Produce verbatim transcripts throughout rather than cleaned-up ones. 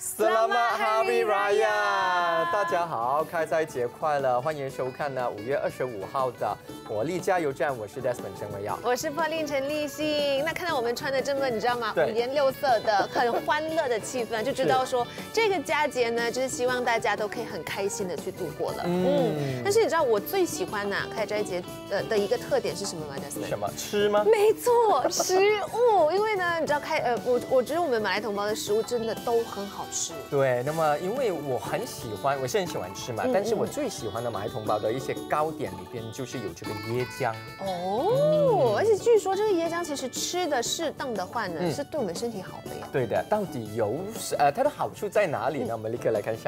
Selamat Hari Raya！ 大家好，开斋节快乐！欢迎收看呢五月二十五号的活力加油站，我是 Desmond 陈维耀， 我是破令陈立信。那看到我们穿的这么，你知道吗？五颜六色的，很欢乐的气氛，就知道说这个佳节呢，就是希望大家都可以很开心的去度过了。嗯，嗯但是你知道我最喜欢呐、啊、开斋节的的一个特点是什么吗 ？Desmond？ 什么？吃吗？ 没错，食物。因为呢，你知道开呃，我我觉得我们马来同胞的食物真的都很好吃。 对，那么因为我很喜欢，我是很喜欢吃嘛，嗯、但是我最喜欢的马来同胞的一些糕点里边就是有这个椰浆。 哦，嗯、而且据说这个椰浆其实吃的适当的话呢，嗯、是对我们身体好的呀。 对的，到底有呃它的好处在哪里呢？我们立刻来看一下。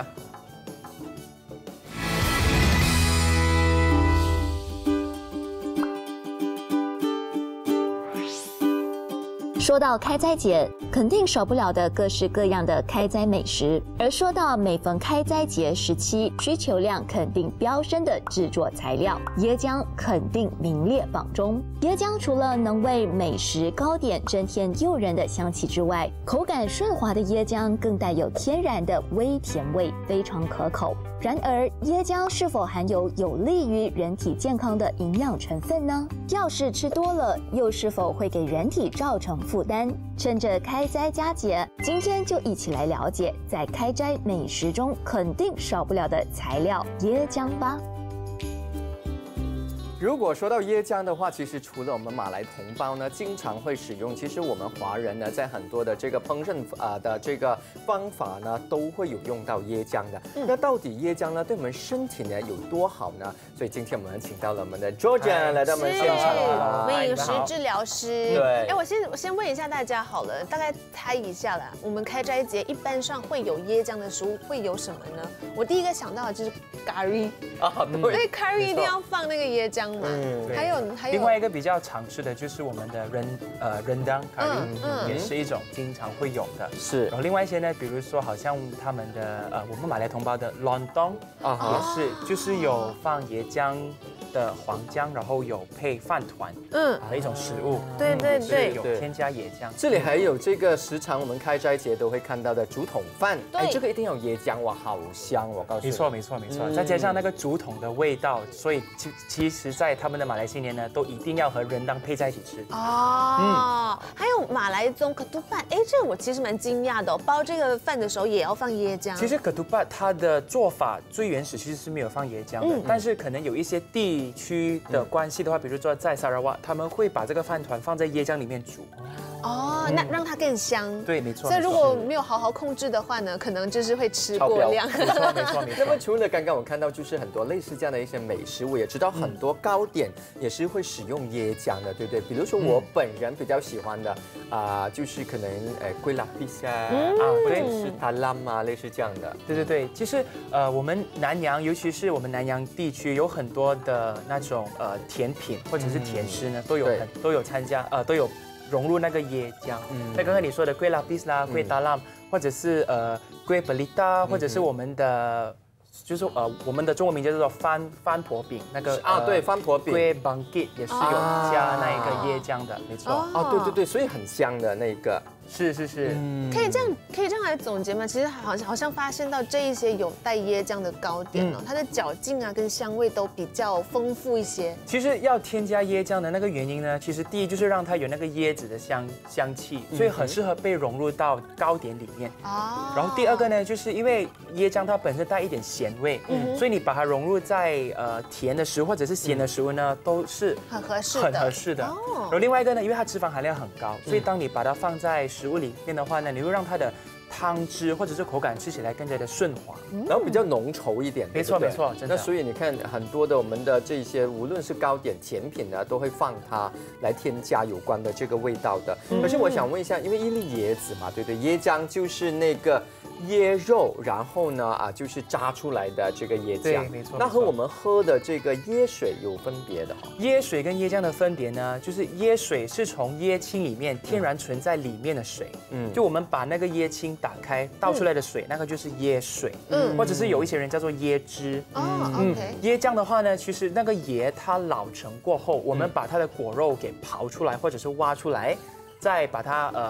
说到开斋节，肯定少不了的各式各样的开斋美食。而说到每逢开斋节时期，需求量肯定飙升的制作材料，椰浆肯定名列榜中。椰浆除了能为美食糕点增添诱人的香气之外，口感顺滑的椰浆更带有天然的微甜味，非常可口。然而，椰浆是否含有有利于人体健康的营养成分呢？要是吃多了，又是否会给人体造成负担？趁着开斋佳节，今天就一起来了解，在开斋美食中肯定少不了的材料椰浆吧。 如果说到椰浆的话，其实除了我们马来同胞呢经常会使用，其实我们华人呢在很多的这个烹饪啊的这个方法呢都会有用到椰浆的。嗯、那到底椰浆呢对我们身体呢有多好呢？所以今天我们请到了我们的 Georgia 来到我们现场， 美食治疗师。 对， 哎，我先我先问一下大家好了，大概猜一下啦，我们开斋节一般上会有椰浆的食物会有什么呢？我第一个想到的就是咖喱啊，对， 因为咖喱一定要放那个椰浆。嗯，还有还有另外一个比较常吃的就是我们的人呃人当咖喱，嗯、也是一种经常会有的。 是， 然后另外一些呢，比如说好像他们的呃我们马来同胞的 lontong 啊，也是就是有放椰浆的黄姜，然后有配饭团，嗯，的一种食物。 对对对， 有添加椰浆。 这里还有这个时常我们开斋节都会看到的竹筒饭，哎，这个一定要有椰浆，哇，好香！我告诉你， 没错没错没错，再加上那个竹筒的味道，所以其其实在他们的马来新年呢，都一定要和人当配在一起吃。 哦，嗯，还有马来宗可杜饭，哎，这个我其实蛮惊讶的，包这个饭的时候也要放椰浆。 其实可杜饭它的做法最原始其实是没有放椰浆的，但是可能有一些地区的关系的话，比如说在沙拉瓦，他们会把这个饭团放在椰浆里面煮。 哦，那让它更香。 对，没错。 所以如果没有好好控制的话呢，可能就是会吃过量。 没错，没错，没错。 那么除了刚刚我看到就是很多类似这样的一些美食，我也知道很多糕点也是会使用椰浆的，对不对？比如说我本人比较喜欢的啊，就是可能呃龟拉比虾啊，或者是塔拉嘛，类似这样的。 对对对，其实呃我们南洋，尤其是我们南洋地区有很多的那种呃甜品或者是甜食呢，都有很都有参加呃都有。融入那个椰浆，嗯，那刚刚你说的龟拉比啦、龟达拉，或者是呃龟布利达，或者是我们的，就是呃我们的中文名叫做翻翻婆饼，那个啊对翻婆饼， 龟 bangkit 也是有加那一个椰浆的，没错。 哦，对对对，所以很香的那个。 是是是， 嗯、可以这样可以这样来总结吗？其实好像好像发现到这一些有带椰浆的糕点哦，嗯、它的嚼劲啊跟香味都比较丰富一些。 其实要添加椰浆的那个原因呢，其实第一就是让它有那个椰子的香香气，所以很适合被融入到糕点里面。哦。然后第二个呢，就是因为椰浆它本身带一点咸味，嗯、所以你把它融入在呃甜的食物或者是咸的食物呢，都是很合适的， 很合适的。哦。然后另外一个呢，因为它脂肪含量很高，所以当你把它放在食物里面的话呢，你会让它的汤汁或者是口感吃起来更加的顺滑， 然后比较浓稠一点。 没错没错，真的。 那所以你看很多的我们的这些，无论是糕点、甜品呢，都会放它来添加有关的这个味道的。可是我想问一下，因为一粒椰子嘛，对不对？椰浆就是那个椰肉，然后呢啊就是榨出来的这个椰浆。 对，没错。 那和我们喝的这个椰水有分别的哈。 椰水跟椰浆的分别呢，就是椰水是从椰青里面天然存在里面的水，嗯，就我们把那个椰青打开倒出来的水，那个就是椰水，嗯，或者是有一些人叫做椰汁。 哦 ，OK。 椰浆的话呢，其实那个椰它老成过后，我们把它的果肉给刨出来，或者是挖出来，再把它呃。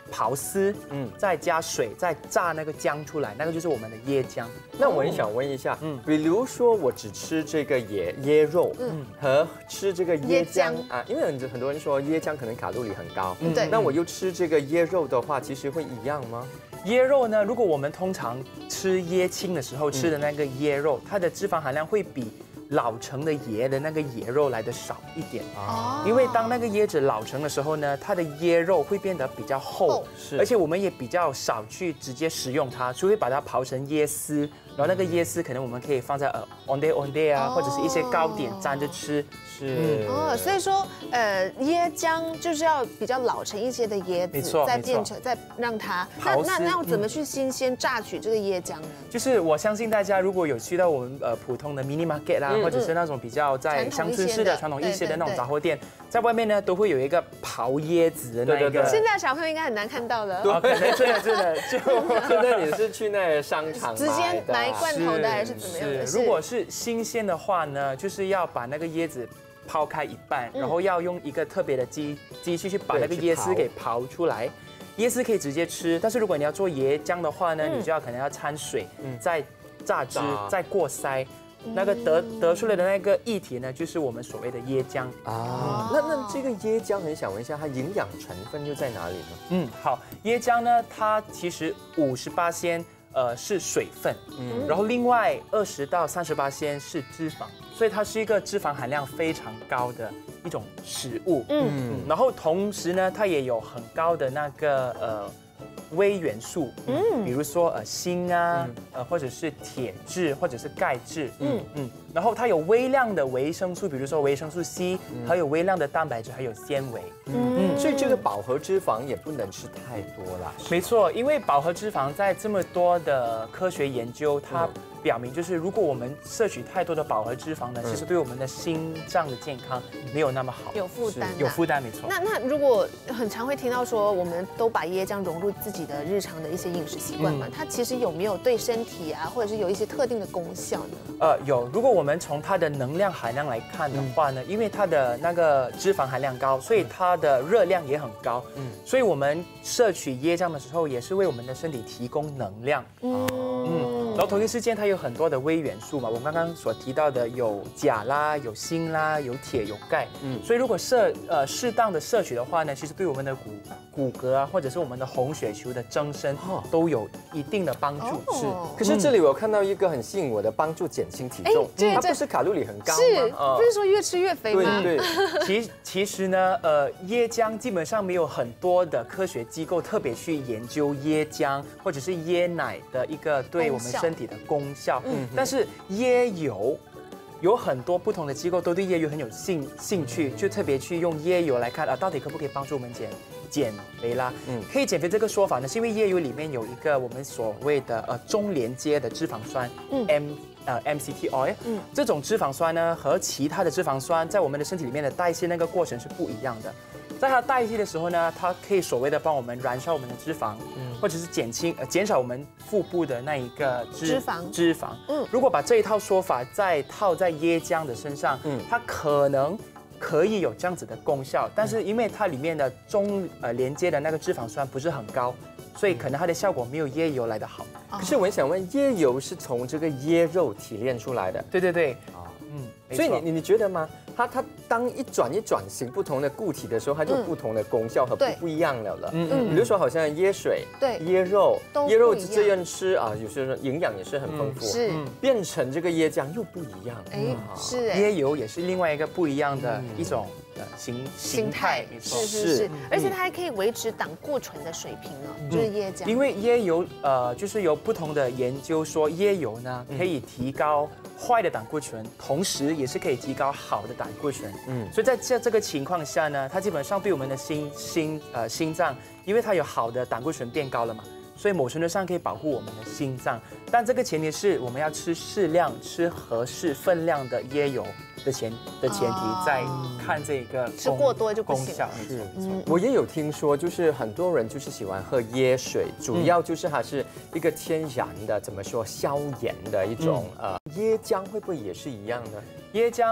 刨丝，嗯，再加水，再榨那个浆出来，那个就是我们的椰浆。 那我很想问一下，嗯，比如说我只吃这个椰椰肉，嗯，和吃这个椰浆啊，因为很很多人说椰浆可能卡路里很高，嗯，对，那我又吃这个椰肉的话，其实会一样吗？ 椰肉呢，如果我们通常吃椰青的时候吃的那个椰肉，它的脂肪含量会比老成的椰的那个椰肉来的少一点啊，因为当那个椰子老成的时候呢，它的椰肉会变得比较厚，是，而且我们也比较少去直接食用它，除非把它刨成椰丝，然后那个椰丝可能我们可以放在呃 onde onde 啊，或者是一些糕点沾着吃，是哦，所以说呃椰浆就是要比较老成一些的椰子，再变成再让它那那那要怎么去新鲜榨取这个椰浆呢？ 就是我相信大家如果有去到我们呃普通的 mini market 啦。或者是那种比较在乡村式的传统一些的那种杂货店，在外面呢都会有一个刨椰子的那个。 现在小朋友应该很难看到了。 对，真的真的就现在你是去那个商场直接买罐头的还是怎么样的？ 如果是新鲜的话呢，就是要把那个椰子抛开一半，然后要用一个特别的机机器去把那个椰丝给刨出来。椰丝可以直接吃，但是如果你要做椰浆的话呢，你就要可能要掺水，再榨汁，再过筛。那个得得出来的那个液体呢，就是我们所谓的椰浆啊。那那这个椰浆很想问一下，它营养成分又在哪里呢？ 嗯，好，椰浆呢，它其实五十八仙呃是水分，嗯，然后另外二十到三十八仙是脂肪，所以它是一个脂肪含量非常高的一种食物，嗯，然后同时呢，它也有很高的那个呃。微元素，嗯，比如说呃锌啊，呃或者是铁质或者是钙质，嗯嗯，然后它有微量的维生素，比如说维生素 C， 还有微量的蛋白质，还有纤维， 嗯，所以这个饱和脂肪也不能吃太多啦。 没错，因为饱和脂肪在这么多的科学研究，它表明就是如果我们摄取太多的饱和脂肪呢，其实对我们的心脏的健康没有那么好， 有负担， 有负担，没错。 那那如果很常会听到说，我们都把椰浆融入自己的日常的一些饮食习惯嘛，它其实有没有对身体啊，或者是有一些特定的功效呢？ 呃，有。如果我们从它的能量含量来看的话呢，因为它的那个脂肪含量高，所以它的热量也很高，嗯，所以我们摄取椰浆的时候，也是为我们的身体提供能量，嗯嗯。然后同一时间，它有很多的微元素嘛，我们刚刚所提到的有钾啦、有锌啦、有铁、有钙，嗯，所以如果摄呃适当的摄取的话呢，其实对我们的骨骨骼啊，或者是我们的红血球的增生都有一定的帮助。 是，可是这里我看到一个很吸引我的，帮助减轻体重，它不是卡路里很高吗？ 是，不是说越吃越肥吗？ 对对。 其其实呢，呃，椰浆基本上没有很多的科学机构特别去研究椰浆或者是椰奶的一个对我们身体的功效，嗯，但是椰油。有很多不同的机构都对椰油很有兴兴趣，就特别去用椰油来看啊，到底可不可以帮助我们减减肥啦？嗯，可以减肥这个说法呢，是因为椰油里面有一个我们所谓的呃中连接的脂肪酸，嗯 ，M 呃 M C T oil， 嗯，这种脂肪酸呢和其他的脂肪酸在我们的身体里面的代谢那个过程是不一样的。在它代谢的时候呢，它可以所谓的帮我们燃烧我们的脂肪，嗯，或者是减轻呃减少我们腹部的那一个脂脂肪脂肪，嗯，如果把这一套说法再套在椰浆的身上，嗯，它可能可以有这样子的功效，但是因为它里面的中呃连接的那个脂肪酸不是很高，所以可能它的效果没有椰油来的好。 可是我想问，椰油是从这个椰肉提炼出来的？ 对对对，啊， 嗯，所以你你你觉得吗？它它当一转一转型不同的固体的时候，它就有不同的功效和不不一样了了。嗯嗯，比如说好像椰水、 对椰肉，椰肉这样吃啊，有些人营养也是很丰富。 是， 变成这个椰浆又不一样。 哎，是椰油也是另外一个不一样的一种呃形形态，没错， 是是是，而且它还可以维持胆固醇的水平哦，就是椰浆。 因为椰油呃，就是有不同的研究说，椰油呢可以提高坏的胆固醇，同时也是可以提高好的胆固醇。嗯，所以在这这个情况下呢，它基本上对我们的心心呃心脏，因为它有好的胆固醇变高了嘛，所以某程度上可以保护我们的心脏。但这个前提是我们要吃适量、吃合适分量的椰油的前的前提，再看这个吃过多就不行。 是，我也有听说，就是很多人就是喜欢喝椰水，主要就是它是一个天然的，怎么说消炎的一种呃。椰浆会不会也是一样的？ 椰浆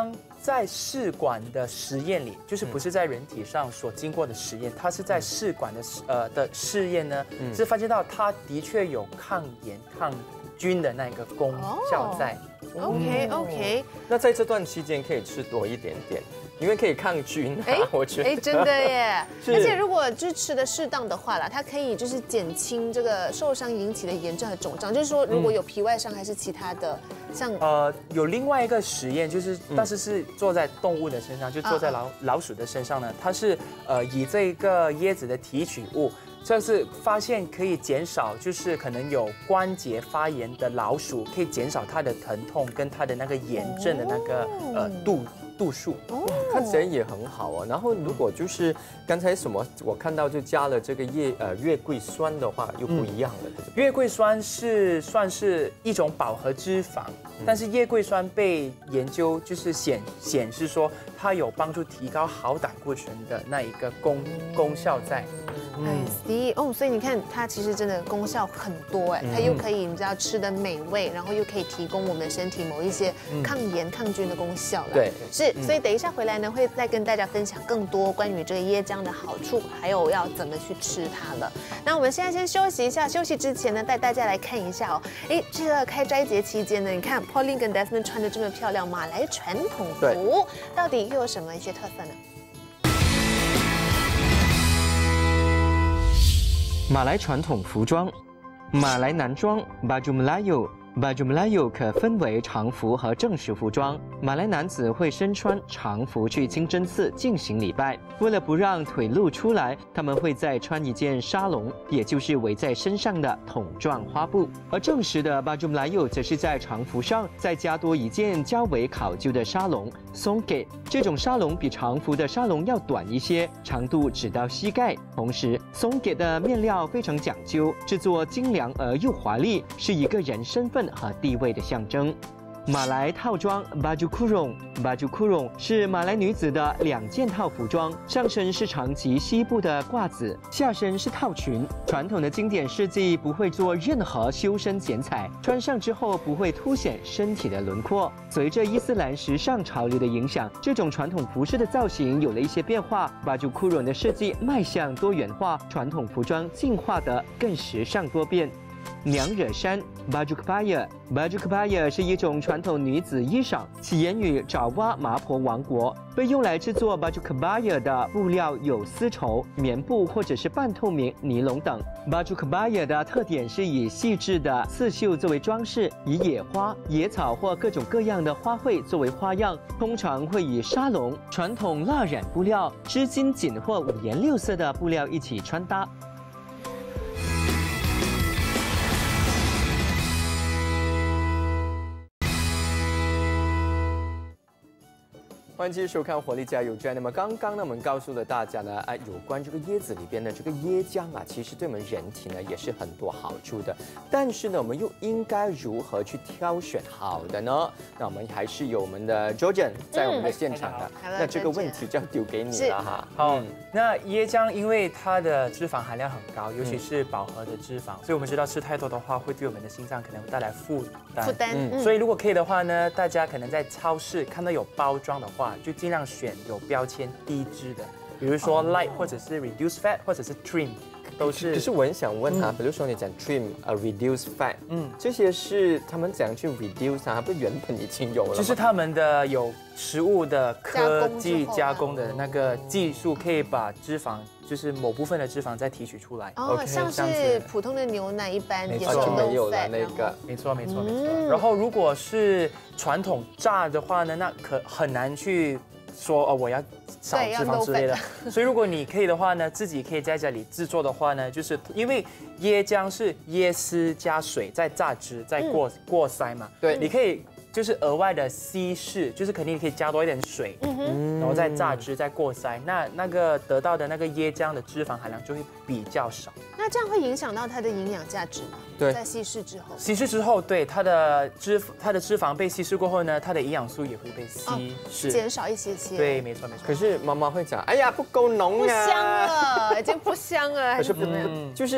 在试管的实验里，就是不是在人体上所经过的实验，它是在试管的呃的试验呢，是发现到它的确有抗炎抗菌的那个功效在。 OK OK， 那在这段期间可以吃多一点点。因为可以抗菌啊，我觉得。 哎，真的耶！而且如果就是吃的适当的话啦，它可以就是减轻这个受伤引起的炎症和肿胀。就是说，如果有皮外伤还是其他的，像呃，有另外一个实验，就是但是是做在动物的身上，就做在老老鼠的身上呢，它是呃以这个椰子的提取物。这是发现可以减少，就是可能有关节发炎的老鼠，可以减少它的疼痛跟它的那个炎症的那个呃度度数。 哦，看起来也很好啊。然后如果就是刚才什么，我看到就加了这个月呃月桂酸的话，又不一样了。嗯、 月桂酸是算是一种饱和脂肪，嗯、但是月桂酸被研究就是显显示说它有帮助提高好胆固醇的那一个功功效在。 I see 哦，所以你看它其实真的功效很多哎，它又可以你知道吃的美味，然后又可以提供我们身体某一些抗炎抗菌的功效了。 对， 是，所以等一下回来呢，会再跟大家分享更多关于这个椰浆的好处，还有要怎么去吃它了。那我们现在先休息一下，休息之前呢，带大家来看一下哦，哎，这个开斋节期间呢，你看 Pauline 跟 Desmond 穿的这么漂亮，马来传统服到底又有什么一些特色呢？ 马来传统服装，马来男装 Baju Melayu。Baju Melayu 可分为常服和正式服装。马来男子会身穿常服去清真寺进行礼拜，为了不让腿露出来，他们会再穿一件沙龙，也就是围在身上的筒状花布。而正式的 Baju Melayu 则是在常服上再加多一件较为考究的沙龙 Songket。这种沙龙比常服的沙龙要短一些，长度只到膝盖。同时 Songket 的面料非常讲究，制作精良而又华丽，是一个人身份和地位的象征。马来套装 Baju Kurung。Baju Kurung 是马来女子的两件套服装，上身是长及膝部的褂子，下身是套裙。传统的经典设计不会做任何修身剪彩，穿上之后不会凸显身体的轮廓。随着伊斯兰时尚潮流的影响，这种传统服饰的造型有了一些变化。Baju Kurung 的设计迈向多元化，传统服装进化得更时尚多变。娘惹衫 Baju Kebaya。Baju Kebaya 是一种传统女子衣裳，起源于爪哇麻婆王国，被用来制作 Baju Kebaya 的布料有丝绸、棉布或者是半透明尼龙等。Baju Kebaya 的特点是以细致的刺绣作为装饰，以野花、野草或各种各样的花卉作为花样，通常会以沙龙、传统蜡染布料、织金锦或五颜六色的布料一起穿搭。欢迎继续收看《活力加油站》。那么刚刚呢，我们告诉了大家呢，哎，有关这个椰子里边的这个椰浆啊，其实对我们人体呢也是很多好处的。但是呢，我们又应该如何去挑选好的呢？那我们还是有我们的 Georgian 在我们的现场的。嗯、那这个问题就要丢给你了哈。 好，嗯、那椰浆因为它的脂肪含量很高，尤其是饱和的脂肪，所以我们知道吃太多的话，会对我们的心脏可能带来负担。 负担。嗯、 所以如果可以的话呢，大家可能在超市看到有包装的话，就尽量选有标签低脂的，比如说 light 或者是 reduce fat 或者是 trim， 都是。 可是我很想问他，嗯、比如说你讲 trim 呃 reduce fat， 嗯，这些是他们怎样去 reduce 啊？不是原本已经有了吗？ 就是他们的有食物的科技加工的那个技术，可以把脂肪。就是某部分的脂肪再提取出来哦， okay, 像是普通的牛奶一般， 没错，没有了那个， 没错没错没错。然后如果是传统炸的话呢，那可很难去说哦，我要少脂肪之类的。所以如果你可以的话呢，自己可以在家里制作的话呢，就是因为椰浆是椰丝加水再榨汁再过、嗯、过筛嘛，对，你可以。就是额外的稀释，就是肯定可以加多一点水，嗯、然后再榨汁、再过筛，那那个得到的那个椰浆的脂肪含量就会比较少。 那这样会影响到它的营养价值吗？ 对， 在稀释之后。 稀释之后，对它的脂它的脂肪被稀释过后呢，它的营养素也会被稀释， 哦、减少一些些。 对，没错没错。 可是妈妈会讲，哎呀，不够浓啊，不香了，已经不香了，还是怎么样？ 就是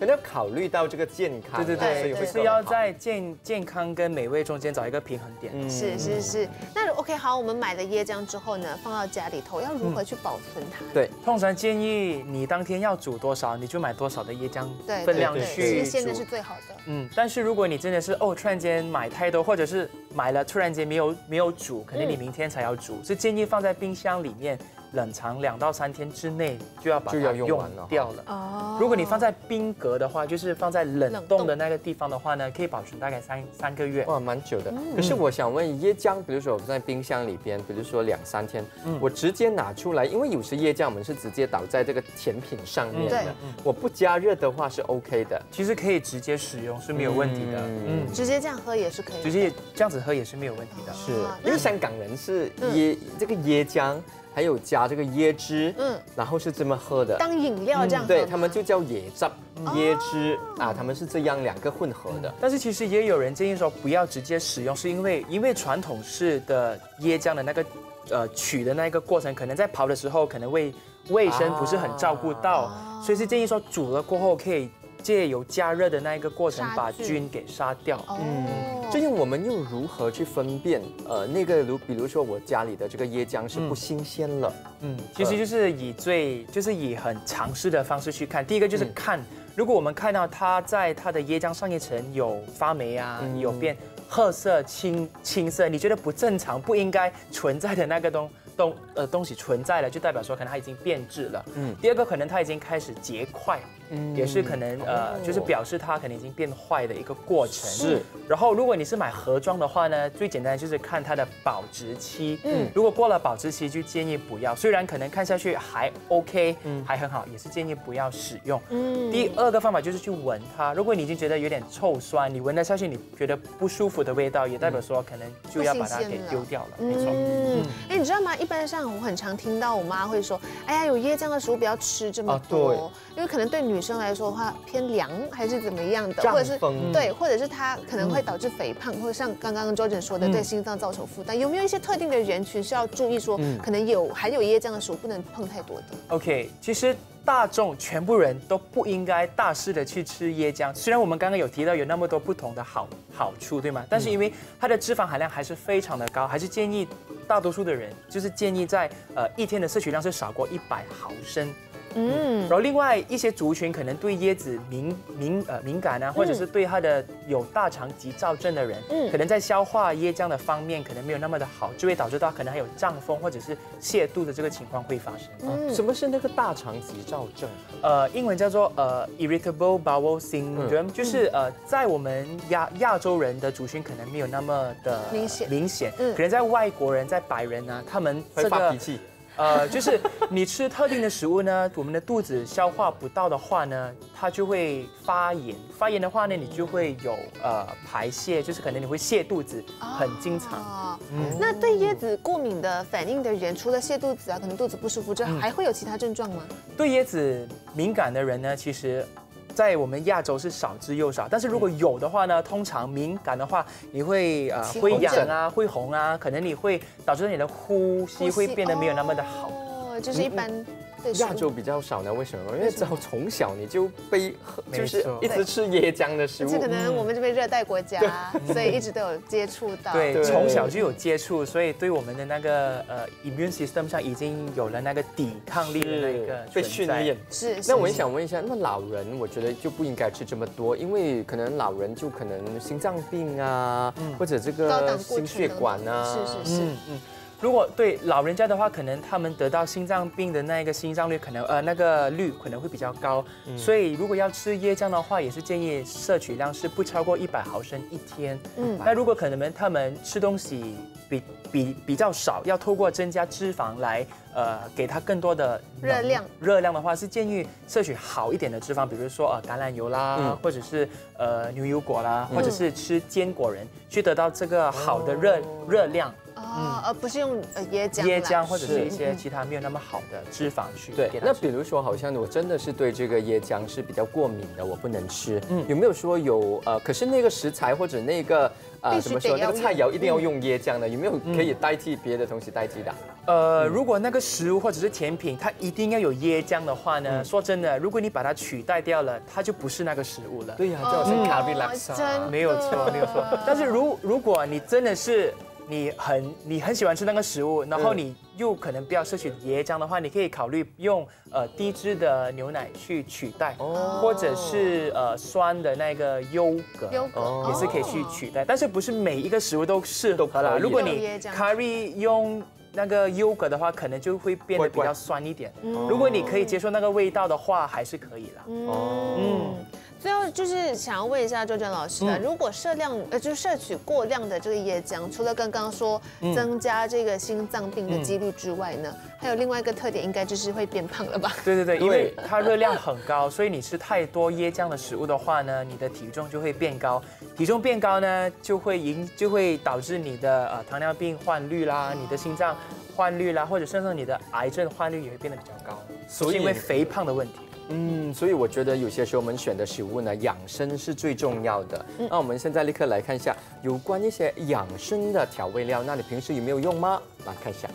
可能要考虑到这个健康， 对对对，就是要在健健康跟美味中间找一个平衡点。 嗯、是是是。那 OK 好，我们买了椰浆之后呢，放到家里头，要如何去保存它？ 对， 通常建议你当天要煮多少，你就买多少的椰浆分量去煮， 新鲜的是最好的。 嗯，但是如果你真的是哦，突然间买太多，或者是买了突然间没有没有煮，可能你明天才要煮，是建议放在冰箱里面。冷藏两到三天之内就要把它用掉了。哦，如果你放在冰格的话，就是放在冷冻的那个地方的话呢，可以保存大概三三个月。 哇，蛮久的。可是我想问，椰浆，比如说我在冰箱里边，比如说两三天，我直接拿出来，因为有时椰浆我们是直接倒在这个甜品上面的，我不加热的话是 OK 的。 其实可以直接使用是没有问题的。 嗯，直接这样喝也是可以， 直接这样子喝也是没有问题的。 是，因为香港人是椰这个椰浆。还有加这个椰汁，嗯，然后是这么喝的， 当饮料这样喝， 对他们就叫椰汁、椰汁啊，他们是这样两个混合的。 但是其实也有人建议说不要直接使用，是因为因为传统式的椰浆的那个呃取的那个过程，可能在泡的时候可能卫卫生不是很照顾到，所以是建议说煮了过后可以借由加热的那一个过程把菌给杀掉。 嗯，这样我们又如何去分辨？呃，那个如比如说我家里的这个椰浆是不新鲜了。 嗯，其实就是以最就是以很常识的方式去看。第一个就是看，如果我们看到它在它的椰浆上一层有发霉啊，有变褐色、青青色，你觉得不正常、不应该存在的那个东。东呃东西存在了，就代表说可能它已经变质了。嗯，第二个可能它已经开始结块，嗯，也是可能呃就是表示它可能已经变坏的一个过程。是。然后如果你是买盒装的话呢，最简单就是看它的保质期。嗯，如果过了保质期，就建议不要。虽然可能看下去还 OK， 嗯，还很好，也是建议不要使用。嗯。第二个方法就是去闻它，如果你已经觉得有点臭酸，你闻得下去，你觉得不舒服的味道，也代表说可能就要把它给丢掉了。没错。 嗯。哎，你知道吗？一般上我很常听到我妈会说，哎呀，有椰浆的食物不要吃这么多，啊、因为可能对女生来说的话偏凉还是怎么样的，或者是对，或者是它可能会导致肥胖，嗯、或者像刚刚周诊说的，对心脏造成负担。有没有一些特定的人群是要注意说，嗯、可能有含有椰浆的食物不能碰太多的 ？OK， 其实。大众全部人都不应该大肆的去吃椰浆，虽然我们刚刚有提到有那么多不同的好好处，对吗？但是因为它的脂肪含量还是非常的高，还是建议大多数的人就是建议在呃一天的摄取量是少过一百毫升。嗯，然后另外一些族群可能对椰子敏敏呃敏感啊，或者是对它的有大肠急躁症的人，嗯，可能在消化椰浆的方面可能没有那么的好，就会导致到可能还有胀风或者是泻肚的这个情况会发生。 嗯，什么是那个大肠急躁症？ 呃，英文叫做呃 irritable bowel syndrome，、嗯、就是呃在我们亚亚洲人的族群可能没有那么的明显， 明显，嗯，可能在外国人在白人呢、啊，他们这个会发脾气。 呃，就是你吃特定的食物呢，我们的肚子消化不到的话呢，它就会发炎。发炎的话呢，你就会有呃排泄，就是可能你会泻肚子，很经常。 哦，嗯、那对椰子过敏的反应的人，除了泻肚子啊，可能肚子不舒服之外，嗯、还会有其他症状吗？ 对椰子敏感的人呢，其实。在我们亚洲是少之又少，但是如果有的话呢，通常敏感的话，你会呃会痒啊，会红啊，可能你会导致你的呼吸会变得没有那么的好。 哦，就是一般。 亚洲比较少呢，为什么？因为只要从小你就被就是一直吃椰浆的食物， 这可能我们这边热带国家，所以一直都有接触到。 对，从小就有接触，所以对我们的那个呃 immune system 上已经有了那个抵抗力的那个被训练。 是。 那我也想问一下，那老人我觉得就不应该吃这么多，因为可能老人就可能心脏病啊，或者这个心血管啊， 是是是。嗯嗯。 如果对老人家的话，可能他们得到心脏病的那个心脏率可能呃那个率可能会比较高，嗯、所以如果要吃椰浆的话，也是建议摄取量是不超过一百毫升一天。嗯，那如果可能他们吃东西比比比较少，要透过增加脂肪来呃给他更多的热量热量的话，是建议摄取好一点的脂肪，比如说呃橄榄油啦，嗯、或者是呃牛油果啦，嗯、或者是吃坚果仁，去得到这个好的热、嗯、热量。 哦，而不是用呃椰浆。 椰浆或者是一些其他没有那么好的脂肪去对。那比如说，好像我真的是对这个椰浆是比较过敏的，我不能吃。嗯，有没有说有呃，可是那个食材或者那个呃怎么说那个菜肴一定要用椰浆的？有没有可以代替别的东西代替的？ 呃，如果那个食物或者是甜品它一定要有椰浆的话呢，说真的，如果你把它取代掉了，它就不是那个食物了。 对呀，就好像卡比拉萨， 没有错，没有错。但是如如果你真的是你很你很喜欢吃那个食物，然后你又可能不要摄取椰浆的话，你可以考虑用呃低脂的牛奶去取代，或者是呃酸的那个优格，也是可以去取代。但是不是每一个食物都适合了。如果你 curry 用那个优格的话，可能就会变得比较酸一点。如果你可以接受那个味道的话，还是可以啦。 哦，嗯。最后就是想要问一下周正老师了，如果摄量呃，就是摄取过量的这个椰浆，除了刚刚说增加这个心脏病的几率之外呢，还有另外一个特点，应该就是会变胖了吧？ 对对对，因为它热量很高，所以你吃太多椰浆的食物的话呢，你的体重就会变高，体重变高呢，就会影就会导致你的呃糖尿病患率啦，你的心脏患率啦，或者甚至你的癌症患率也会变得比较高，所以因为肥胖的问题。 嗯，所以我觉得有些时候我们选的食物呢，养生是最重要的。那我们现在立刻来看一下有关一些养生的调味料，那你平时有没有用吗？来看一下。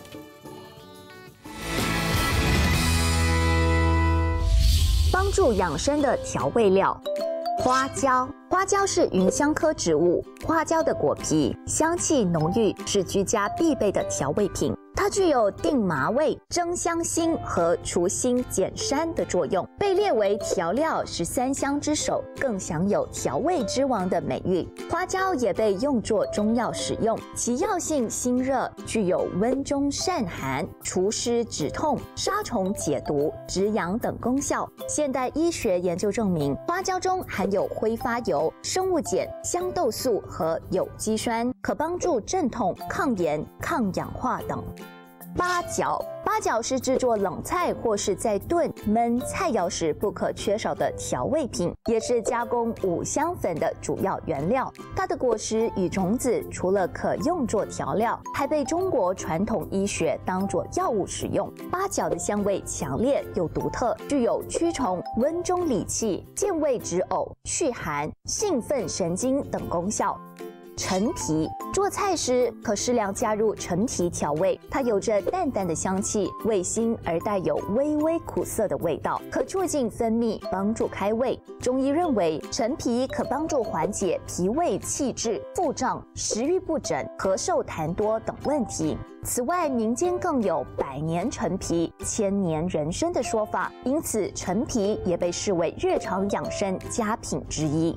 帮助养生的调味料，花椒。花椒是芸香科植物，花椒的果皮香气浓郁，是居家必备的调味品。它具有定麻味、增香辛和除腥减膻的作用，被列为调料十三香之首，更享有调味之王的美誉。花椒也被用作中药使用，其药性辛热，具有温中散寒、除湿止痛、杀虫解毒、止痒等功效。现代医学研究证明，花椒中含有挥发油、生物碱、香豆素和有机酸，可帮助镇痛、抗炎、抗氧化等。八角，八角是制作冷菜或是在炖焖菜肴时不可缺少的调味品，也是加工五香粉的主要原料。它的果实与种子除了可用作调料，还被中国传统医学当作药物使用。八角的香味强烈又独特，具有驱虫、温中理气、健胃止呕、祛寒、兴奋神经等功效。陈皮，做菜时可适量加入陈皮调味，它有着淡淡的香气，味辛而带有微微苦涩的味道，可促进分泌，帮助开胃。中医认为，陈皮可帮助缓解脾胃气滞、腹胀、食欲不振、咳嗽痰多等问题。此外，民间更有百年陈皮、千年人参的说法，因此陈皮也被视为日常养生佳品之一。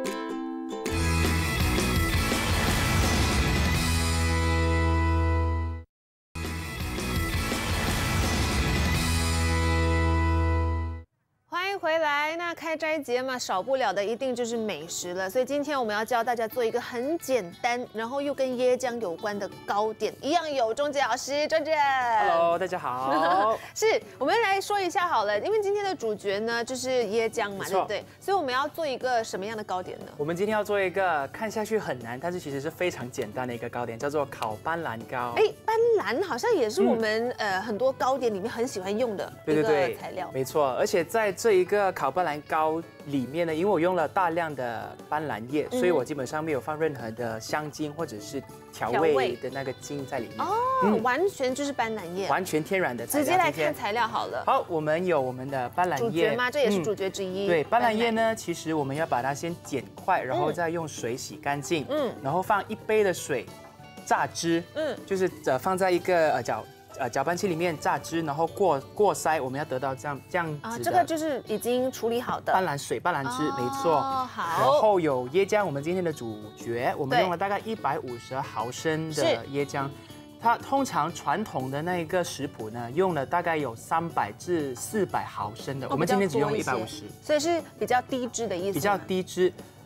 回来，那开斋节嘛，少不了的一定就是美食了。所以今天我们要教大家做一个很简单，然后又跟椰浆有关的糕点，一样有钟杰老师，钟杰。 Hello， 大家好。 是，我们来说一下好了，因为今天的主角呢就是椰浆嘛，对不对？所以我们要做一个什么样的糕点呢？ 我们今天要做一个看下去很难，但是其实是非常简单的一个糕点，叫做烤斑斓糕。 哎，斑斓好像也是我们、嗯、呃很多糕点里面很喜欢用的一个材料。 没错，而且在这一个烤斑斓糕里面呢，因为我用了大量的斑斓叶，嗯、所以我基本上没有放任何的香精或者是调味的那个精在里面。 哦，嗯、完全就是斑斓叶， 完全天然的材料。 直接来看材料好了。 好，我们有我们的斑斓叶。 主角吗？这也是主角之一。 嗯、对，斑斓叶呢，其实我们要把它先剪块，然后再用水洗干净。嗯。然后放一杯的水榨汁。嗯。就是呃放在一个呃搅。呃，搅拌器里面榨汁，然后过过筛，我们要得到这样这样子的。啊， 这个就是已经处理好的斑斓水、斑斓汁，哦、没错。 好。 然后有椰浆，我们今天的主角，我们用了大概一百五十毫升的椰浆。它通常传统的那个食谱呢，用了大概有三百至四百毫升的，哦、我们今天只用了一百五十， 所以是比较低脂的意思。 比较低脂。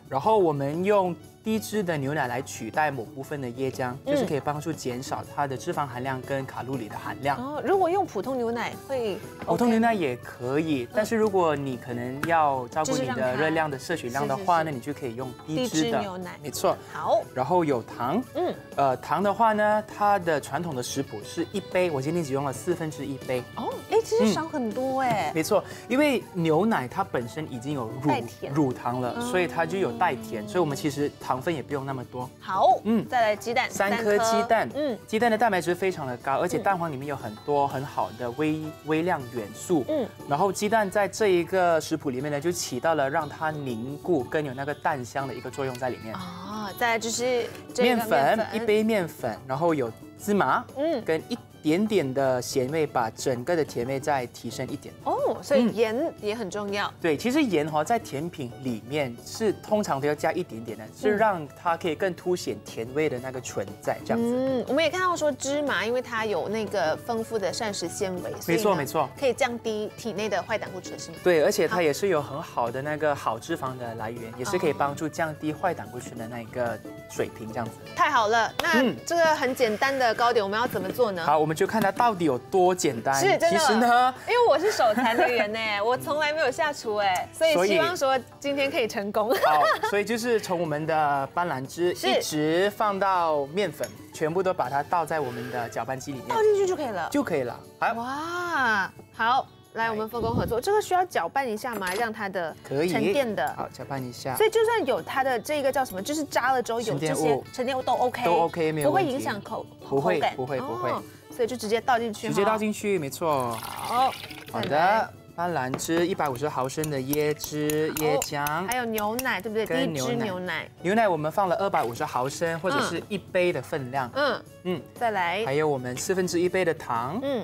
然后我们用低脂的牛奶来取代某部分的椰浆，就是可以帮助减少它的脂肪含量跟卡路里的含量。 哦，如果用普通牛奶会， 普通牛奶也可以，但是如果你可能要照顾你的热量的摄取量的话，那你就可以用低脂的牛奶， 没错。 好， 然后有糖，嗯，呃，糖的话呢，它的传统的食谱是一杯，我今天只用了四分之一杯。 哦，哎，其实少很多哎。 没错，因为牛奶它本身已经有乳乳糖了，所以它就有带甜，所以我们其实糖分也不用那么多。 好，嗯，再来鸡蛋， 三颗鸡蛋，嗯，鸡蛋的蛋白质非常的高，而且蛋黄里面有很多很好的微微量元素，嗯，然后鸡蛋在这一个食谱里面呢，就起到了让它凝固跟有那个蛋香的一个作用在里面。 哦，再来就是面粉，一杯面粉，然后有芝麻，嗯，跟一点点的咸味，把整个的甜味再提升一点。 哦，所以盐也很重要。 对，其实盐哈在甜品里面是通常都要加一点点的，是让它可以更凸显甜味的那个存在，这样子。嗯， 我们也看到说芝麻，因为它有那个丰富的膳食纤维， 没错没错， 可以降低体内的坏胆固醇，是吗？ 对，而且它也是有很好的那个好脂肪的来源，也是可以帮助降低坏胆固醇的那个水平，这样子。 太好了，那这个很简单的糕点我们要怎么做呢？ 好，我们就看它到底有多简单。 是真的。 其实呢， 因为我是手残的人呢，我从来没有下厨哎，所以希望说今天可以成功。 好，所以就是从我们的斑斓汁一直放到面粉，全部都把它倒在我们的搅拌机里面， 倒进去就可以了， 就可以了。好， 哇，好。来，我们分工合作，这个需要搅拌一下吗？让它的可以沉淀的， 好，搅拌一下。 所以就算有它的这个叫什么，就是渣了之后有这些沉淀物都 OK， 都 OK， 没有不会影响口不会不会不会， 所以就直接倒进去， 直接倒进去，没错。 好， 好的，斑斓汁一百五十毫升的椰汁、椰浆， 还有牛奶，对不对？低脂牛奶， 牛奶我们放了二百五十毫升或者是一杯的分量。嗯嗯，再来， 还有我们四分之一杯的糖。嗯。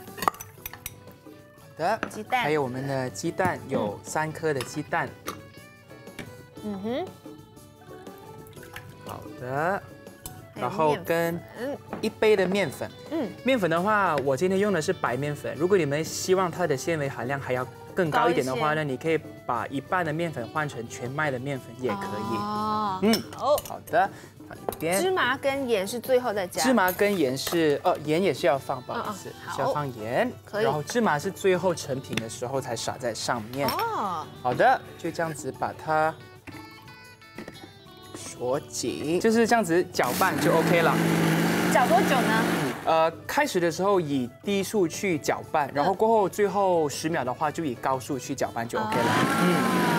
的鸡蛋， 还有我们的鸡蛋，有三颗的鸡蛋。嗯哼，好的，然后跟一杯的面粉。嗯，面粉的话，我今天用的是白面粉。如果你们希望它的纤维含量还要更高一点的话呢，你可以把一半的面粉换成全麦的面粉也可以。哦，嗯，好，好的。 芝麻跟盐是最后再加。 芝麻跟盐是，呃，盐也是要放，不好意思，是要放盐。可以。然后芝麻是最后成品的时候才撒在上面。哦。好的，就这样子把它锁紧，就是这样子搅拌就 OK 了。 搅多久呢？ 呃，开始的时候以低速去搅拌，然后过后最后十秒的话就以高速去搅拌就 OK 了。嗯。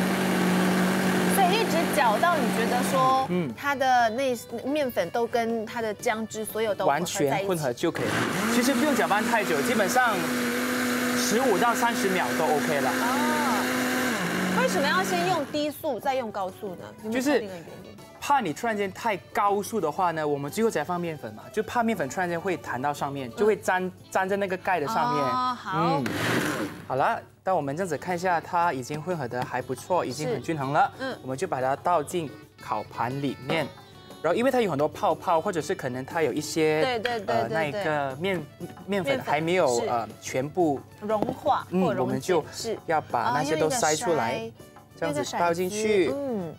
一直搅到你觉得说，嗯，它的那面粉都跟它的浆汁所有都完全混合就可以了。其实不用搅拌太久，基本上十五到三十秒都 OK 了。 哦，为什么要先用低速再用高速呢？就是怕你突然间太高速的话呢，我们最后再放面粉嘛，就怕面粉突然间会弹到上面，就会粘粘在那个盖的上面。 哦，好， 好了。那我们这样子看一下，它已经混合的还不错，已经很均衡了。嗯，我们就把它倒进烤盘里面，然后因为它有很多泡泡，或者是可能它有一些对对对呃那个面面粉还没有呃全部融化，嗯， 我们就要把那些都筛出来，这样子倒进去。嗯，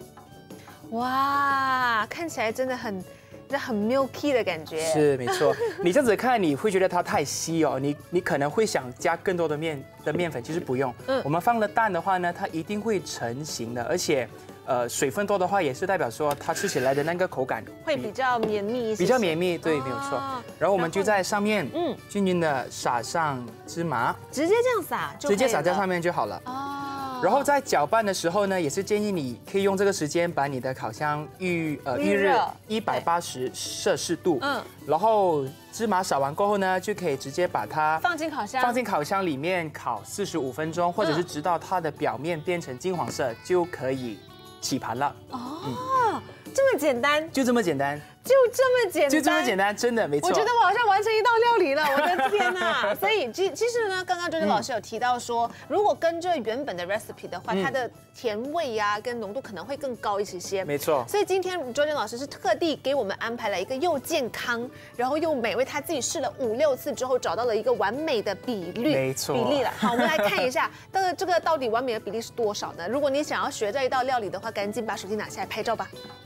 哇，看起来真的很。这很 milky 的感觉， 是没错。你这样子看，你会觉得它太稀哦，你你可能会想加更多的面的面粉，其实不用。嗯，我们放了蛋的话呢，它一定会成型的，而且，呃，水分多的话，也是代表说它吃起来的那个口感会比较绵密一些。 比较绵密，对，没有错。然后我们就在上面，嗯，均匀的撒上芝麻， 直接这样撒， 直接撒在上面就好了。哦。然后在搅拌的时候呢，也是建议你可以用这个时间把你的烤箱预呃预热一百八十摄氏度，嗯，然后芝麻撒完过后呢，就可以直接把它放进烤箱， 放进烤箱里面烤四十五分钟，或者是直到它的表面变成金黄色就可以起盘了。哦， 这么简单， 就这么简单。 就这么简单， 就这么简单，真的没错。 我觉得我好像完成一道料理了，我的天哪！所以其其实呢，刚刚周周老师有提到说，如果跟着原本的 recipe 的话，它的甜味呀跟浓度可能会更高一些些。 没错。 所以今天周周老师是特地给我们安排了一个又健康，然后又美味，他自己试了五六次之后，找到了一个完美的比率， 没错， 比例了。好，我们来看一下，这个这个到底完美的比例是多少呢？如果你想要学这一道料理的话，赶紧把手机拿下来拍照吧。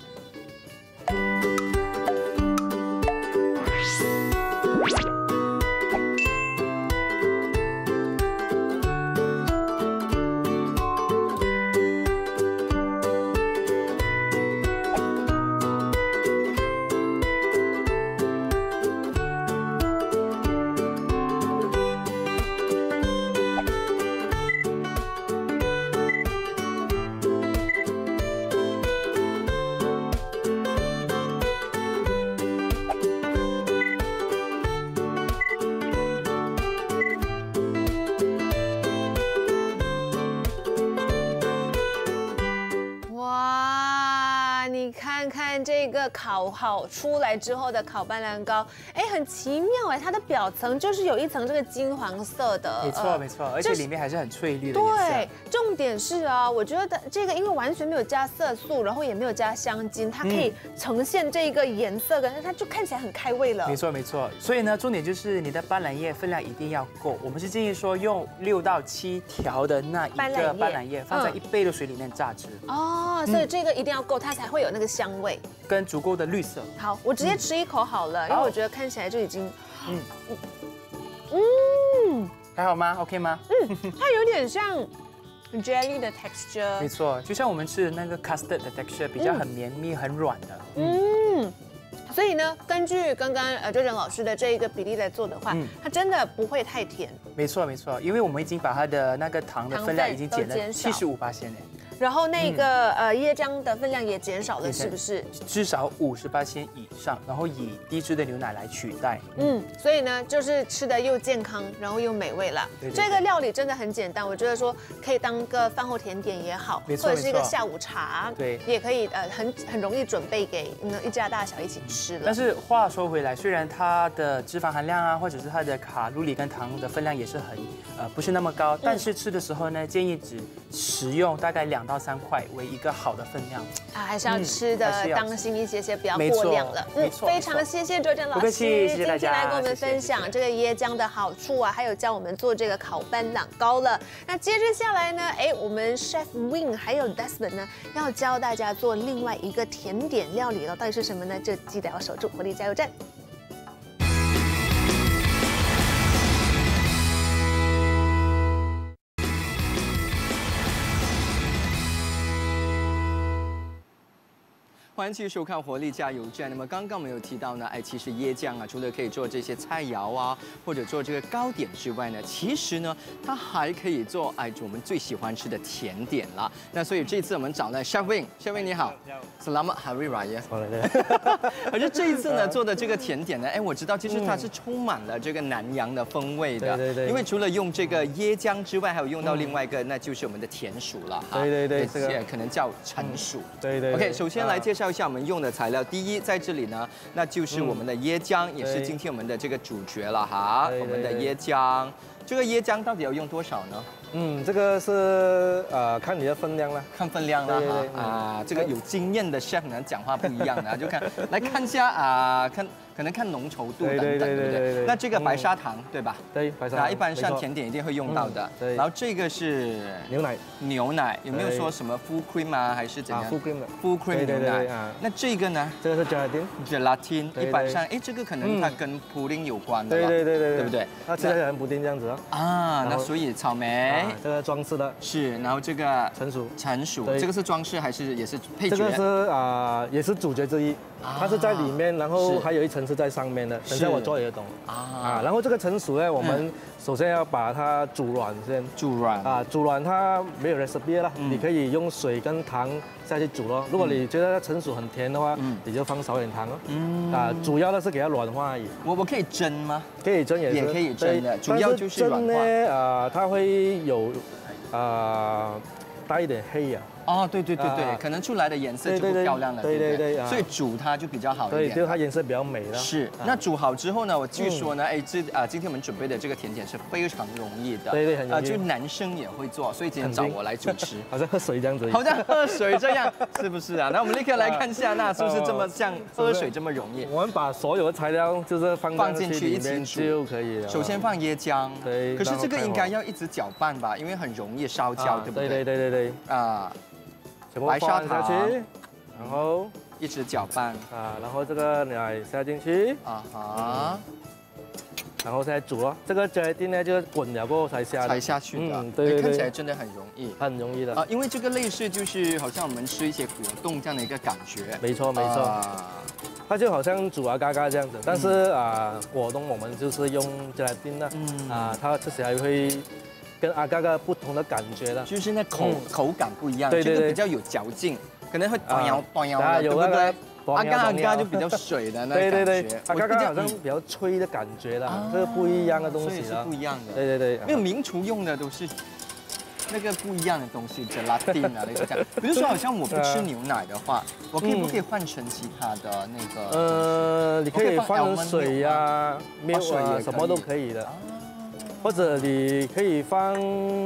这个烤好出来之后的烤斑斓糕，哎，很奇妙哎，它的表层就是有一层这个金黄色的， 没错没错，而且里面还是很翠绿的颜色。对，重点是啊，我觉得这个因为完全没有加色素，然后也没有加香精，它可以呈现这个颜色，跟它就看起来很开胃了。 没错没错，所以呢，重点就是你的斑斓叶分量一定要够。我们是建议说用六到七条的那一个斑斓叶放在一杯的水里面榨汁。 哦，所以这个一定要够，它才会有那个香味。 跟足够的绿色。 好，我直接吃一口好了，因为我觉得看起来就已经，嗯， 嗯，还好吗 ？OK 吗？ 嗯，它有点像 jelly 的 texture。 没错，就像我们吃的那个 custard 的 texture， 比较很绵密、很软的。 嗯，所以呢，根据刚刚呃周正老师的这一个比例来做的话，它真的不会太甜。 没错没错，因为我们已经把它的那个糖的分量已经减了七十五%哎。 然后那个呃椰浆的分量也减少了，是不是？ 至少五十%以上，然后以低脂的牛奶来取代。 嗯，所以呢，就是吃的又健康，然后又美味了。这个料理真的很简单，我觉得说可以当个饭后甜点也好，或者是一个下午茶， 对， 也可以呃很很容易准备给一家大小一起吃了。 但是话说回来，虽然它的脂肪含量啊，或者是它的卡路里跟糖的分量也是很呃不是那么高，但是吃的时候呢，建议只食用大概两到三块为一个好的分量啊，还是要吃的当心一些些，不要过量了。嗯，非常谢谢周正老师， 谢谢大家， 今天来跟我们分享这个椰浆的好处啊，还有教我们做这个烤斑斓糕了。那接着下来呢，哎，我们 Chef Wing 还有 Desmond 呢，要教大家做另外一个甜点料理了，到底是什么呢？就记得要守住活力加油站。 欢迎继续收看《活力加油站》。那么刚刚我们有提到呢，哎，其实椰浆啊，除了可以做这些菜肴啊，或者做这个糕点之外呢，其实呢，它还可以做哎我们最喜欢吃的甜点啦。那所以这次我们找了 Chef Wing，Chef Wing 你好 ，Selamat Hari Raya。而且这一次呢做的这个甜点呢，哎，我知道其实它是充满了这个南洋的风味的， 对对对。 因为除了用这个椰浆之外，还有用到另外一个，那就是我们的甜薯了哈。 对对对， 这个可能叫橙薯。 对对。 OK， 首先来介绍一下我们用的材料。第一，在这里呢，那就是我们的椰浆，也是今天我们的这个主角了哈。我们的椰浆，这个椰浆到底要用多少呢？ 嗯，这个是呃看你的分量了， 看分量了哈。啊，这个有经验的 chef 呢讲话不一样的，就看来看一下啊，看。可能看浓稠度等等，对不对？那这个白砂糖对吧？ 对，白砂糖。 一般上甜点一定会用到的。对。然后这个是牛奶， 牛奶有没有说什么 full cream 啊，还是怎样 ？full cream 的 full cream 牛奶啊。那这个呢？ 这个是 gelatin。 gelatin 一般上，哎，这个可能它跟布丁有关的。 对对对对， 对不对？ 那吃起来像布丁这样子哦。 啊，那所以草莓， 这个装饰的。 是，然后这个橙薯， 橙薯，这个是装饰还是也是配角？ 这个是啊，也是主角之一。它是在里面，然后还有一层是在上面的。等下我做也懂啊啊。然后这个橙薯呢，我们首先要把它煮软先。 煮软啊，煮软它没有 recipe 了，你可以用水跟糖下去煮咯。如果你觉得橙薯很甜的话，你就放少点糖哦。嗯啊，主要的是给它软化而已。 我我可以蒸吗？ 可以蒸也是， 也可以蒸的，主要就是软化。 蒸呢，啊，它会有啊带一点黑呀。 哦，对对对对，可能出来的颜色就不漂亮了，对对对，所以煮它就比较好一点， 对，就它颜色比较美了。 是，那煮好之后呢，我据说呢，哎，这啊，今天我们准备的这个甜点是非常容易的， 对对，很容易， 就男生也会做，所以今天找我来主持， 好像喝水这样子， 好像喝水这样，是不是啊？那我们立刻来看一下，那是不是这么像喝水这么容易？ 我们把所有的材料就是放放进去一起煮就可以了。 首先放椰浆， 对， 可是这个应该要一直搅拌吧，因为很容易烧焦，对不对？ 对对对对对，啊。 白砂糖下去， 然后一直搅拌啊，然后这个奶下进去啊哈，然后再煮哦。这个决定呢，就是滚了过后才下才下去的，对，看起来真的很容易， 很容易的啊。因为这个类似就是好像我们吃一些果冻这样的一个感觉， 没错没错，它就好像煮啊嘎嘎这样子，但是啊果冻我们就是用决定的，啊它吃起来会。跟阿嘎嘎不同的感觉的， 就是那口口感不一样，这个比较有嚼劲，可能会短摇短摇的，对不对？阿嘎阿嘎就比较水的那感觉， 阿嘎嘎好像比较脆的感觉的，这个不一样的东西是不一样的。 对对对， 因为名厨用的都是那个不一样的东西 ，gelatin 啊，那个这样。比如说，好像我不吃牛奶的话，我可以不可以换成其他的那个？ 呃，你可以换成水呀、面啊，什么都可以的。或者你可以放，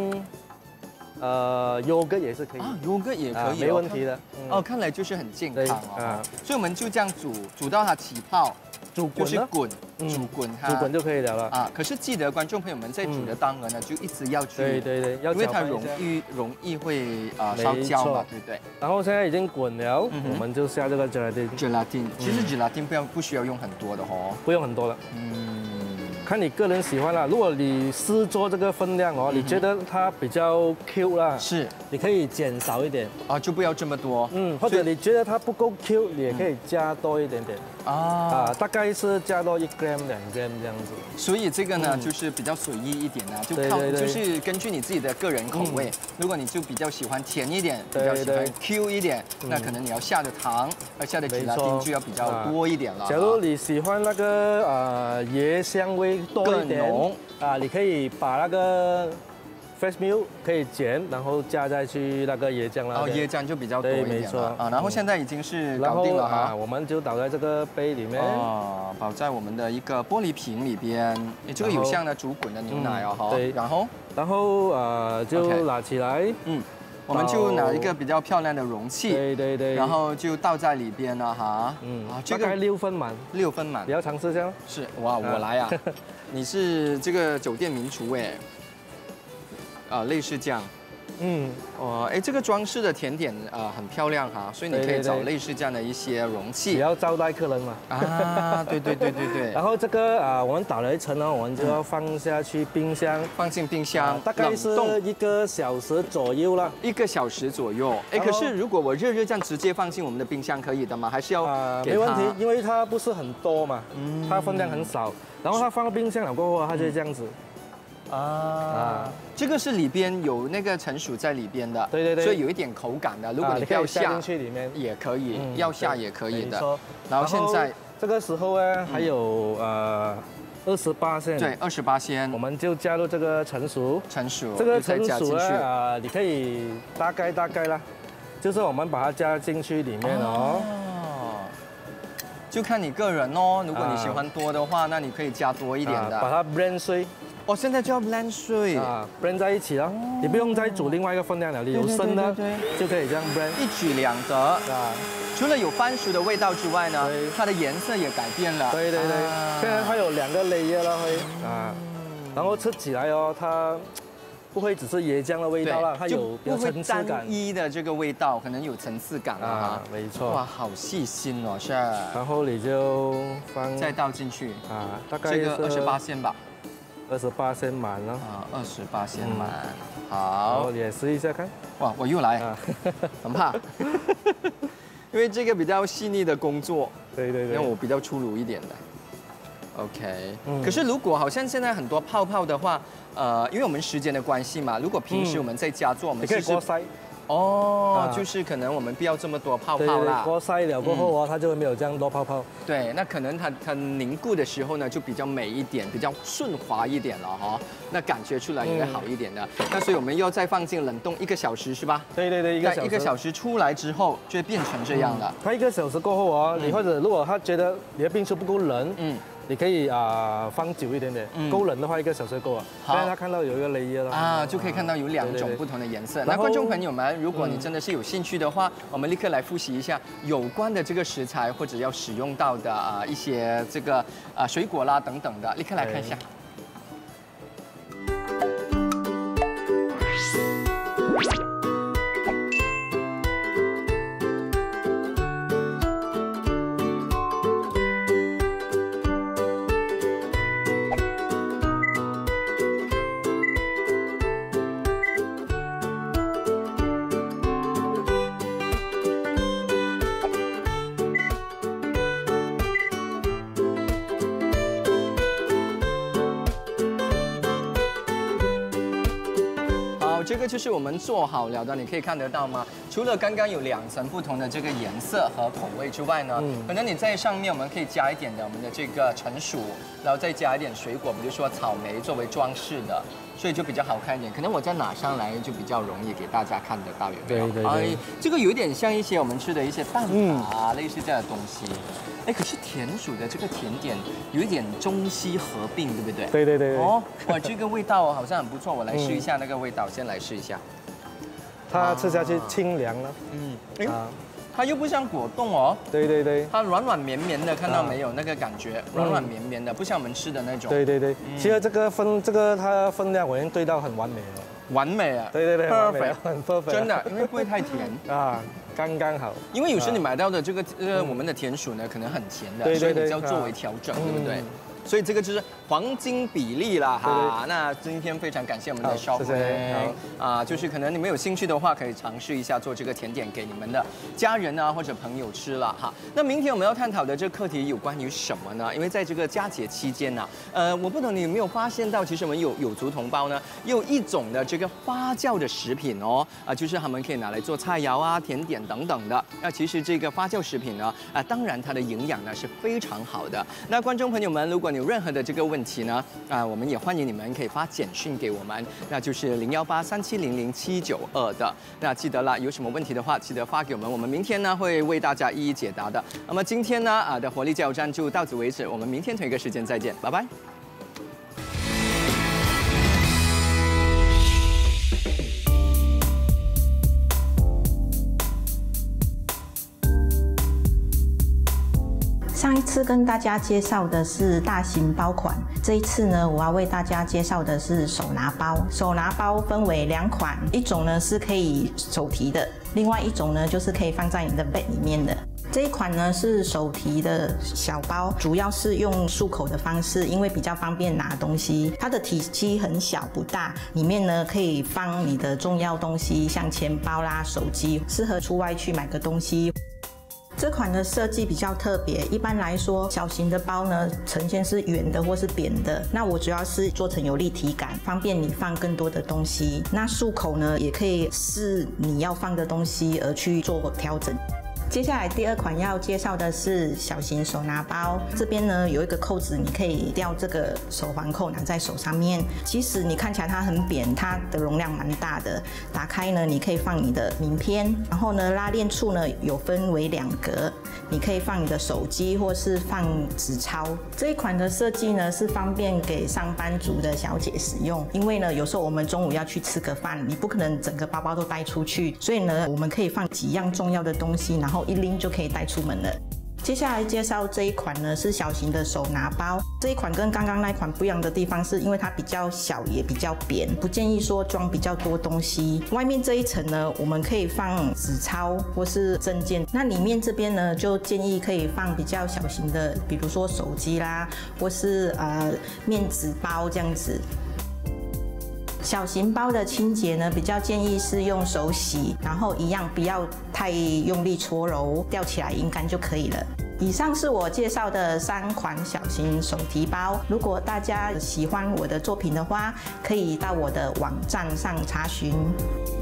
呃，优格也是可以啊，优格也可以， 没问题的。 哦，看来就是很健康哦。所以我们就这样煮，煮到它起泡， 煮滚就是滚，煮滚它， 煮滚就可以了了啊。可是记得观众朋友们在煮的当儿呢，就一直要去， 对对对， 因为它容易容易会啊烧焦嘛，对不对？ 然后现在已经滚了，我们就下这个 gelatin。 gelatin 其实 gelatin 不要不需要用很多的哦， 不用很多了。嗯。看你个人喜欢啦，如果你试做这个分量哦，你觉得它比较 Q 啦， 是， 你可以减少一点啊，就不要这么多， 嗯，或者你觉得它不够 Q， 你也可以加多一点点啊，啊，大概是加多一 gram 两 gram 这样子。 所以这个呢，就是比较随意一点啊，就靠就是根据你自己的个人口味，如果你就比较喜欢甜一点，比较喜欢 Q 一点，那可能你要下的糖，要下的gelatin就要比较多一点了。 假如你喜欢那个呃椰香味。多一点啊，你可以把那个 fresh milk 可以减，然后加再去那个椰浆了。 哦，椰浆就比较多一点了啊。然后现在已经是搞定了哈， 我们就倒在这个杯里面哦，倒在我们的一个玻璃瓶里边。哎，这个有像呢煮滚的牛奶哦，哈。 对。 然后， 然后呃就拿起来，嗯， 我们就拿一个比较漂亮的容器， 对对对， 然后就倒在里边了哈。 嗯，啊，这个六分满， 六分满。 你要尝试一下？ 是，哇，我来啊。你是这个酒店名厨哎，啊，类似这样，嗯，哦，哎，这个装饰的甜点啊很漂亮哈，所以你可以找类似这样的一些容器， 也要招待客人嘛。 啊，对对对对对。 然后这个啊，我们倒了一层呢，我们就要放下去冰箱， 放进冰箱， 大概是一个小时左右了， 一个小时左右。哎，可是如果我热热这样直接放进我们的冰箱可以的吗？还是要？啊， 没问题，因为它不是很多嘛，它分量很少。然后它放到冰箱了过后，它就这样子， 啊啊，这个是里边有那个成熟在里边的， 对对对， 所以有一点口感的。如果你不要下进去里面也可以，要下也可以的。然后现在这个时候呢，还有呃二十八仙， 对，二十八仙， 我们就加入这个成熟， 成熟， 这个成熟呢啊，你可以大概大概啦，就是我们把它加进去里面哦。 就看你个人哦，如果你喜欢多的话，那你可以加多一点的， 把它 blend 碎。 哦，现在就要 blend 碎啊 ，blend 在一起了，你不用再煮另外一个分量了，你有生的就可以这样 blend， 一举两得啊。除了有番薯的味道之外呢，它的颜色也改变了。 对对对，现在它有两个 layer 了会啊，然后吃起来哦，它。不会只是椰浆的味道啦，它有不会单一的这个味道，可能有层次感啊。 没错。 哇，好细心哦，是。 然后你就放， 再倒进去啊，大概这个二十八仙吧， 二十八仙满了啊，二十八仙满。好， 然后你也试一下看。 哇，我又来，很怕，因为这个比较细腻的工作， 对对对， 因为我比较粗鲁一点的。OK，可是如果好像现在很多泡泡的话。呃，因为我们时间的关系嘛，如果平时我们在家做，我们可以锅筛， 哦，就是可能我们不要这么多泡泡啦。 锅晒了过后哦，它就会没有这样多泡泡。 对，那可能它它凝固的时候呢，就比较美一点，比较顺滑一点了哈。那感觉出来也会好一点的。那所以我们又再放进冷冻一个小时是吧？ 对对对，一个小时。 一个小时出来之后就会变成这样的。 它一个小时过后哦，你或者如果他觉得你的冰淇淋不够冷，嗯。你可以啊放久一点点，够冷的话一个小时够了。好，他看到有一个雷叶了啊，就可以看到有两种不同的颜色。那观众朋友们，如果你真的是有兴趣的话，我们立刻来复习一下有关的这个食材或者要使用到的啊一些这个啊水果啦等等的，立刻来看一下。这个就是我们做好了的，你可以看得到吗？除了刚刚有两层不同的这个颜色和口味之外呢，嗯、可能你在上面我们可以加一点的我们的这个橙薯，然后再加一点水果，比如说草莓作为装饰的，所以就比较好看一点。可能我再拿上来就比较容易给大家看得到，有没有？对对对。哎，这个有点像一些我们吃的一些蛋挞啊，嗯、类似这样的东西。哎，可是甜薯的这个甜点有一点中西合并，对不对？ 对对对。 哦，哇，这个味道好像很不错，我来试一下那个味道，先来试一下。 它吃下去清凉了。 嗯。啊。它又不像果冻哦。 对对对。 它软软绵绵的，看到没有？那个感觉软软绵绵的，不像我们吃的那种。 对对对。其实这个分这个它分量我已经对到很完美了。 完美啊！ 对对对 ，perfect， 很 perfect。 真的，因为不会太甜啊。 刚刚好， 因为有时你买到的这个呃我们的甜薯呢，可能很甜的，所以你就要作为调整，对不对？所以这个就是黄金比例啦哈。那今天非常感谢我们的 Shopping 啊，就是可能你们有兴趣的话，可以尝试一下做这个甜点给你们的家人啊或者朋友吃了哈。那明天我们要探讨的这个课题有关于什么呢？因为在这个佳节期间呢，呃，我不懂你有没有发现到，其实我们有有族同胞呢，有一种的这个发酵的食品哦，啊，就是他们可以拿来做菜肴啊、甜点等等的。那其实这个发酵食品呢，啊，当然它的营养呢是非常好的。那观众朋友们，如果你有任何的这个问题呢，啊，我们也欢迎你们可以发简讯给我们，那就是零幺八三七零零七九二的。那记得啦，有什么问题的话，记得发给我们，我们明天呢会为大家一一解答的。那么今天呢啊的活力加油站就到此为止，我们明天同一个时间再见，拜拜。 上一次跟大家介绍的是大型包款，这一次呢，我要为大家介绍的是手拿包。手拿包分为两款，一种呢是可以手提的，另外一种呢就是可以放在你的 bag 里面的。这一款呢是手提的小包，主要是用漱口的方式，因为比较方便拿东西。它的体积很小不大，里面呢可以放你的重要东西，像钱包啦、手机，适合出外去买个东西。这款的设计比较特别，一般来说，小型的包呢呈现是圆的或是扁的。那我主要是做成有立体感，方便你放更多的东西。那漱口呢，也可以视你要放的东西而去做调整。接下来第二款要介绍的是小型手拿包，这边呢有一个扣子，你可以吊这个手环扣拿在手上面。其实你看起来它很扁，它的容量蛮大的。打开呢，你可以放你的名片，然后呢拉链处呢有分为两格，你可以放你的手机或是放纸钞。这一款的设计呢是方便给上班族的小姐使用，因为呢有时候我们中午要去吃个饭，你不可能整个包包都带出去，所以呢我们可以放几样重要的东西，然后一拎就可以带出门了。接下来介绍这一款呢是小型的手拿包，这一款跟刚刚那款不一样的地方是因为它比较小也比较扁，不建议说装比较多东西。外面这一层呢我们可以放纸钞或是证件，那里面这边呢就建议可以放比较小型的，比如说手机啦，或是呃面纸包这样子。小型包的清洁呢，比较建议是用手洗，然后一样不要太用力搓揉，吊起来阴干就可以了。以上是我介绍的三款小型手提包，如果大家喜欢我的作品的话，可以到我的网站上查询。